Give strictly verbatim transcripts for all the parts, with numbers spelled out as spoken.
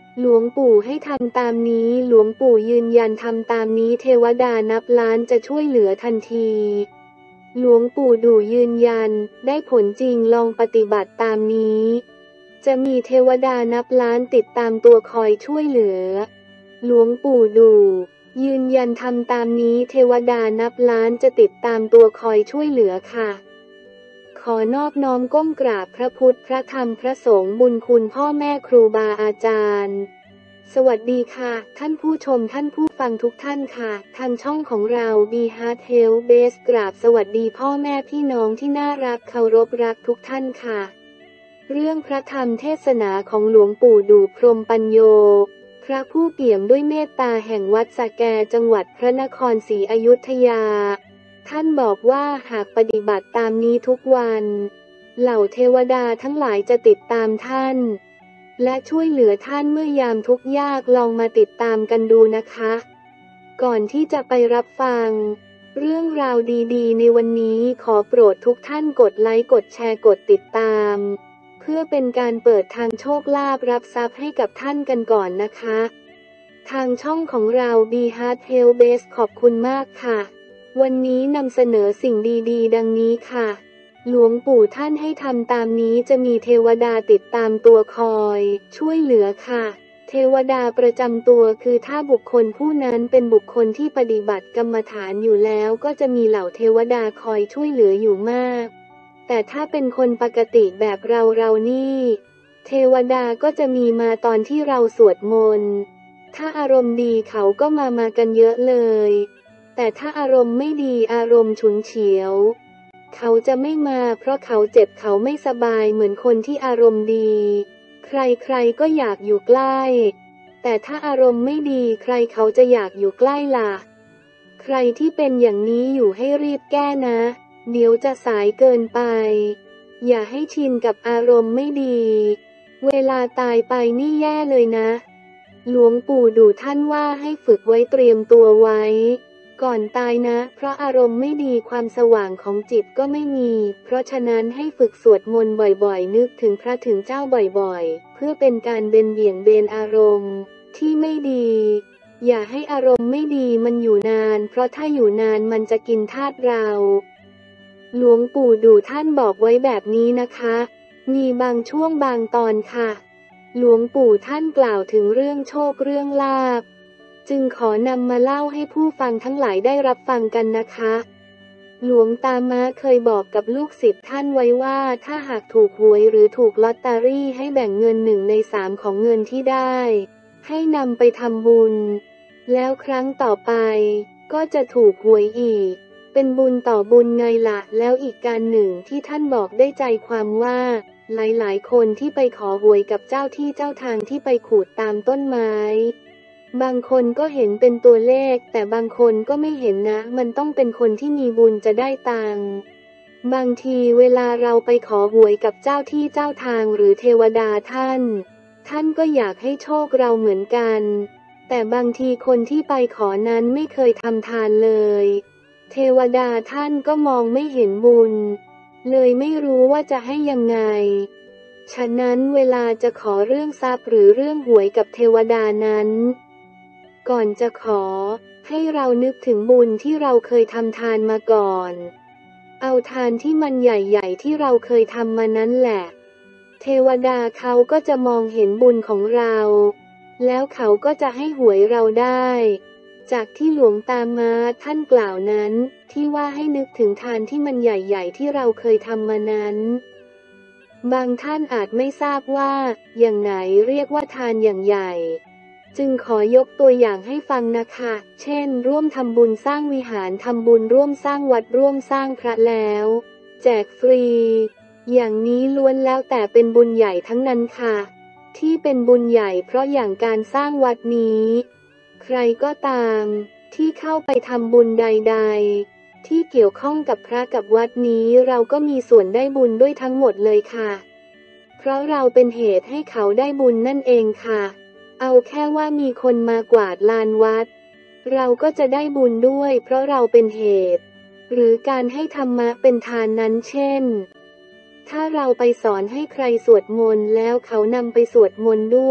หลวงปู่ให้ทำตามนี้หลวงปู่ยืนยันทำตามนี้เทวดานับล้านจะช่วยเหลือทันทีหลวงปู่ดูยืนยันได้ผลจริงลองปฏิบัติตามนี้จะมีเทวดานับล้านติดตามตัวคอยช่วยเหลือหลวงปู่ดูยืนยันทำตามนี้เทวดานับล้านจะติดตามตัวคอยช่วยเหลือค่ะขอนอบน้อมก้มกราบพระพุทธพระธรรมพระสงฆ์บุญคุณพ่อแม่ครูบาอาจารย์สวัสดีค่ะท่านผู้ชมท่านผู้ฟังทุกท่านค่ะทางช่องของเรา Be Heart Health Base กราบสวัสดีพ่อแม่พี่น้องที่น่ารักเคารพรักทุกท่านค่ะเรื่องพระธรรมเทศนาของหลวงปู่ดูพรหมปัญโยพระผู้เปี่ยมด้วยเมตตาแห่งวัดสะแกจังหวัดพระนครศรีอยุธยาท่านบอกว่าหากปฏิบัติตามนี้ทุกวันเหล่าเทวดาทั้งหลายจะติดตามท่านและช่วยเหลือท่านเมื่อยามทุกข์ยากลองมาติดตามกันดูนะคะก่อนที่จะไปรับฟังเรื่องราวดีๆในวันนี้ขอโปรดทุกท่านกดไลค์กดแชร์กดติดตามเพื่อเป็นการเปิดทางโชคลาภรับทรัพย์ให้กับท่านกันก่อนนะคะทางช่องของเรา Be Heart Health Base ขอบคุณมากค่ะวันนี้นำเสนอสิ่งดีๆดังนี้ค่ะหลวงปู่ท่านให้ทำตามนี้จะมีเทวดาติดตามตัวคอยช่วยเหลือค่ะเทวดาประจำตัวคือถ้าบุคคลผู้นั้นเป็นบุคคลที่ปฏิบัติกรรมฐานอยู่แล้วก็จะมีเหล่าเทวดาคอยช่วยเหลืออยู่มากแต่ถ้าเป็นคนปกติแบบเราเรานี่เทวดาก็จะมีมาตอนที่เราสวดมนต์ถ้าอารมณ์ดีเขาก็มามากันเยอะเลยแต่ถ้าอารมณ์ไม่ดีอารมณ์ฉุนเฉียวเขาจะไม่มาเพราะเขาเจ็บเขาไม่สบายเหมือนคนที่อารมณ์ดีใครๆก็อยากอยู่ใกล้แต่ถ้าอารมณ์ไม่ดีใครเขาจะอยากอยู่ใกล้ล่ะใครที่เป็นอย่างนี้อยู่ให้รีบแก้นะเดี๋ยวจะสายเกินไปอย่าให้ชินกับอารมณ์ไม่ดีเวลาตายไปนี่แย่เลยนะหลวงปู่ดูท่านว่าให้ฝึกไว้เตรียมตัวไว้ก่อนตายนะเพราะอารมณ์ไม่ดีความสว่างของจิตก็ไม่มีเพราะฉะนั้นให้ฝึกสวดมนต์บ่อยๆนึกถึงพระถึงเจ้าบ่อยๆเพื่อเป็นการเบนเบี่ยงเบนอารมณ์ที่ไม่ดีอย่าให้อารมณ์ไม่ดีมันอยู่นานเพราะถ้าอยู่นานมันจะกินธาตุเราหลวงปู่ดูท่านบอกไว้แบบนี้นะคะมีบางช่วงบางตอนค่ะหลวงปู่ท่านกล่าวถึงเรื่องโชคเรื่องลาภจึงขอนำมาเล่าให้ผู้ฟังทั้งหลายได้รับฟังกันนะคะหลวงตาม้าเคยบอกกับลูกศิษย์ท่านไว้ว่าถ้าหากถูกหวยหรือถูกลอตเตอรี่ให้แบ่งเงินหนึ่งในสามของเงินที่ได้ให้นำไปทำบุญแล้วครั้งต่อไปก็จะถูกหวยอีกเป็นบุญต่อบุญไงล่ะแล้วอีกการหนึ่งที่ท่านบอกได้ใจความว่าหลายๆคนที่ไปขอหวยกับเจ้าที่เจ้าทางที่ไปขูดตามต้นไม้บางคนก็เห็นเป็นตัวเลขแต่บางคนก็ไม่เห็นนะมันต้องเป็นคนที่มีบุญจะได้ตังค์บางทีเวลาเราไปขอหวยกับเจ้าที่เจ้าทางหรือเทวดาท่านท่านก็อยากให้โชคเราเหมือนกันแต่บางทีคนที่ไปขอนั้นไม่เคยทำทานเลยเทวดาท่านก็มองไม่เห็นบุญเลยไม่รู้ว่าจะให้ยังไงฉะนั้นเวลาจะขอเรื่องทรัพย์หรือเรื่องหวยกับเทวดานั้นก่อนจะขอให้เรานึกถึงบุญที่เราเคยทำทานมาก่อนเอาทานที่มันใหญ่ๆที่เราเคยทำมานั้นแหละเทวดาเขาก็จะมองเห็นบุญของเราแล้วเขาก็จะให้หวยเราได้จากที่หลวงตาม้าท่านกล่าวนั้นที่ว่าให้นึกถึงทานที่มันใหญ่ๆที่เราเคยทำมานั้นบางท่านอาจไม่ทราบว่าอย่างไหนเรียกว่าทานอย่างใหญ่จึงขอยกตัวอย่างให้ฟังนะคะเช่นร่วมทำบุญสร้างวิหารทำบุญร่วมสร้างวัดร่วมสร้างพระแล้วแจกฟรีอย่างนี้ล้วนแล้วแต่เป็นบุญใหญ่ทั้งนั้นค่ะที่เป็นบุญใหญ่เพราะอย่างการสร้างวัดนี้ใครก็ตามที่เข้าไปทำบุญใดๆที่เกี่ยวข้องกับพระกับวัดนี้เราก็มีส่วนได้บุญด้วยทั้งหมดเลยค่ะเพราะเราเป็นเหตุให้เขาได้บุญนั่นเองค่ะเอาแค่ว่ามีคนมากวาดลานวัดเราก็จะได้บุญด้วยเพราะเราเป็นเหตุหรือการให้ธรรมะเป็นทานนั้นเช่นถ้าเราไปสอนให้ใครสวดมนต์แล้วเขานำไปสวดมนต์ด้วย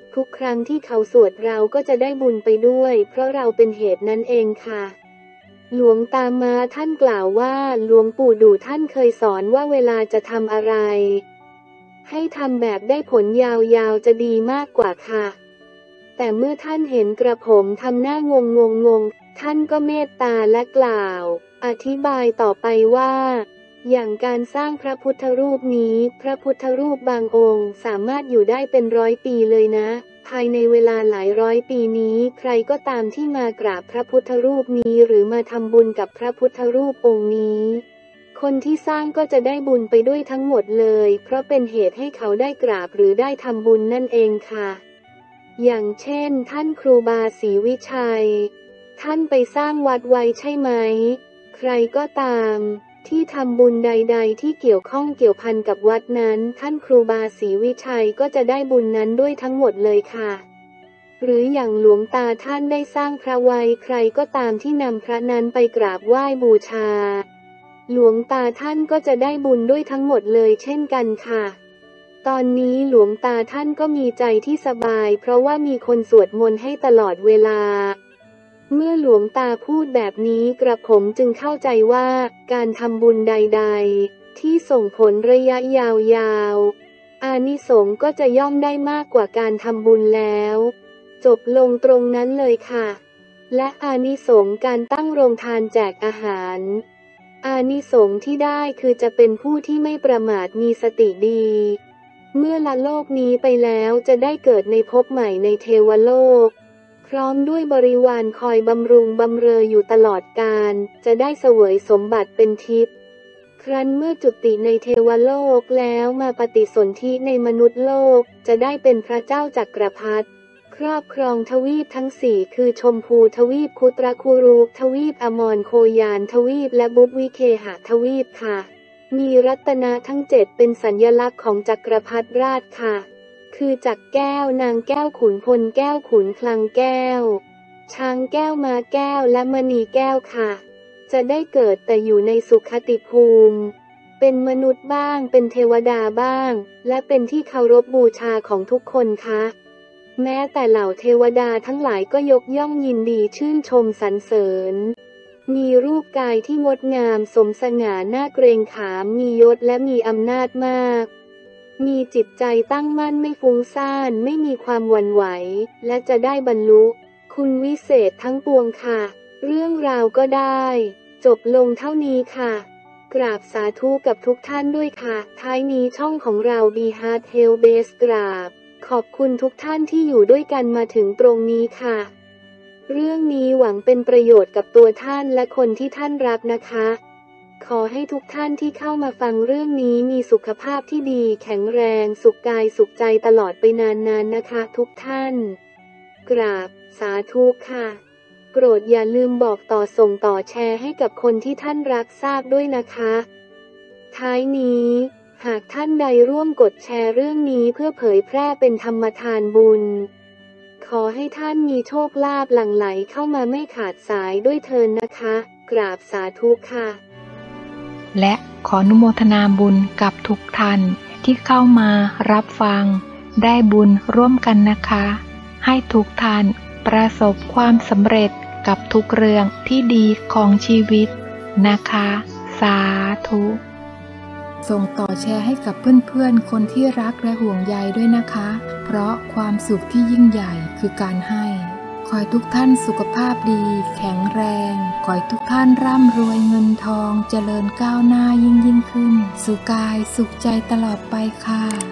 ทุกครั้งที่เขาสวดเราก็จะได้บุญไปด้วยเพราะเราเป็นเหตุนั้นเองค่ะหลวงตามาท่านกล่าวว่าหลวงปู่ดูท่านเคยสอนว่าเวลาจะทำอะไรให้ทำแบบได้ผลยาวๆจะดีมากกว่าค่ะแต่เมื่อท่านเห็นกระผมทำหน้างงงงงท่านก็เมตตาและกล่าวอธิบายต่อไปว่าอย่างการสร้างพระพุทธรูปนี้พระพุทธรูปบางองค์สามารถอยู่ได้เป็นร้อยปีเลยนะภายในเวลาหลายร้อยปีนี้ใครก็ตามที่มากราบพระพุทธรูปนี้หรือมาทำบุญกับพระพุทธรูปองค์นี้คนที่สร้างก็จะได้บุญไปด้วยทั้งหมดเลยเพราะเป็นเหตุให้เขาได้กราบหรือได้ทำบุญนั่นเองค่ะอย่างเช่นท่านครูบาศรีวิชัยท่านไปสร้างวัดไว้ใช่ไหมใครก็ตามที่ทำบุญใดๆที่เกี่ยวข้องเกี่ยวพันกับวัดนั้นท่านครูบาศรีวิชัยก็จะได้บุญนั้นด้วยทั้งหมดเลยค่ะหรืออย่างหลวงตาท่านได้สร้างพระไว้ใครก็ตามที่นำพระนั้นไปกราบไหว้บูชาหลวงตาท่านก็จะได้บุญด้วยทั้งหมดเลยเช่นกันค่ะตอนนี้หลวงตาท่านก็มีใจที่สบายเพราะว่ามีคนสวดมนต์ให้ตลอดเวลาเมื่อหลวงตาพูดแบบนี้กระผมจึงเข้าใจว่าการทำบุญใดๆที่ส่งผลระยะยาวๆอานิสงส์ก็จะย่อมได้มากกว่าการทำบุญแล้วจบลงตรงนั้นเลยค่ะและอานิสงส์การตั้งโรงทานแจกอาหารอานิสงส์ที่ได้คือจะเป็นผู้ที่ไม่ประมาทมีสติดีเมื่อละโลกนี้ไปแล้วจะได้เกิดในภพใหม่ในเทวโลกพร้อมด้วยบริวารคอยบำรุงบำเรออยู่ตลอดกาลจะได้เสวยสมบัติเป็นทิพย์ครั้นเมื่อจุติในเทวโลกแล้วมาปฏิสนธิในมนุษย์โลกจะได้เป็นพระเจ้าจักรพรรดิครอบครองทวีปทั้งสี่คือชมพูทวีปคุตรคุรูปทวีปอมรโคยานทวีปและบุพวิเคหะทวีปค่ะมีรัตนะทั้งเจ็ดเป็นสัญลักษณ์ของจักรพรรดิราชค่ะคือจักรแก้วนางแก้วขุนพลแก้วขุนคลังแก้วช้างแก้วม้าแก้วและมณีแก้วค่ะจะได้เกิดแต่อยู่ในสุขติภูมิเป็นมนุษย์บ้างเป็นเทวดาบ้างและเป็นที่เคารพบูชาของทุกคนค่ะแม้แต่เหล่าเทวดาทั้งหลายก็ยกย่องยินดีชื่นชมสรรเสริญมีรูปกายที่งดงามสมสง่าน่าเกรงขามมียศและมีอำนาจมากมีจิตใจตั้งมั่นไม่ฟุ้งซ่านไม่มีความหวั่นไหวและจะได้บรรลุคุณวิเศษทั้งปวงค่ะเรื่องราวก็ได้จบลงเท่านี้ค่ะกราบสาธุกับทุกท่านด้วยค่ะท้ายนี้ช่องของเรา Be Heart Health Base กราบขอบคุณทุกท่านที่อยู่ด้วยกันมาถึงตรงนี้ค่ะเรื่องนี้หวังเป็นประโยชน์กับตัวท่านและคนที่ท่านรักนะคะขอให้ทุกท่านที่เข้ามาฟังเรื่องนี้มีสุขภาพที่ดีแข็งแรงสุขกายสุขใจตลอดไปนานๆ น, นะคะทุกท่านกราบสาธุค่ะโปรดอย่าลืมบอกต่อส่งต่อแชร์ให้กับคนที่ท่านรักทราบด้วยนะคะท้ายนี้หากท่านใดร่วมกดแชร์เรื่องนี้เพื่อเผยแพร่เป็นธรรมทานบุญขอให้ท่านมีโชคลาภหลั่งไหลเข้ามาไม่ขาดสายด้วยเทินนะคะกราบสาธุค่ะและขออนุโมทนาบุญกับทุกท่านที่เข้ามารับฟังได้บุญร่วมกันนะคะให้ทุกท่านประสบความสำเร็จกับทุกเรื่องที่ดีของชีวิตนะคะสาธุส่งต่อแชร์ให้กับเพื่อนๆคนที่รักและห่วงใยด้วยนะคะเพราะความสุขที่ยิ่งใหญ่คือการให้ขอให้ทุกท่านสุขภาพดีแข็งแรงขอให้ทุกท่านร่ำรวยเงินทองเจริญก้าวหน้ายิ่งยิ่งขึ้นสุขกายสุขใจตลอดไปค่ะ